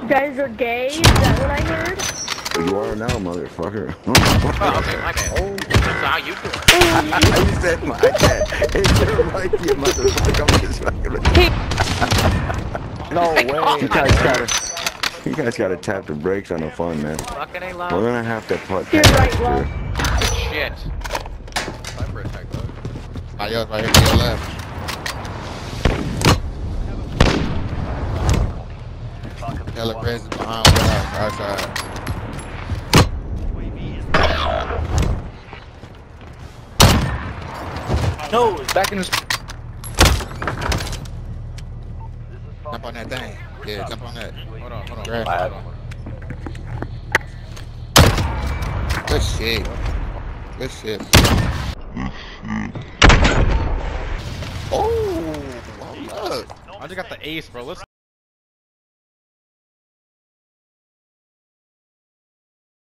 guys are gay? Is that what I heard? You are now, motherfucker. Oh, okay, my bad. Oh, so how you doing? You said my bad. It's your right, you motherfucker. I'm just fucking. No way. You guys gotta tap the brakes on the fun, man. Fucking A Love. We're gonna have to put. You're right, Love. Shit. Cyber attack, bud. Ah, yo, right here to your left. Hella crazy behind the outside. No, it's back in his. Jump on that thing. Yeah, jump on that. Hold on. Grab it. Good shit. Good shit. Oh, look. I just got the ace, bro. Let's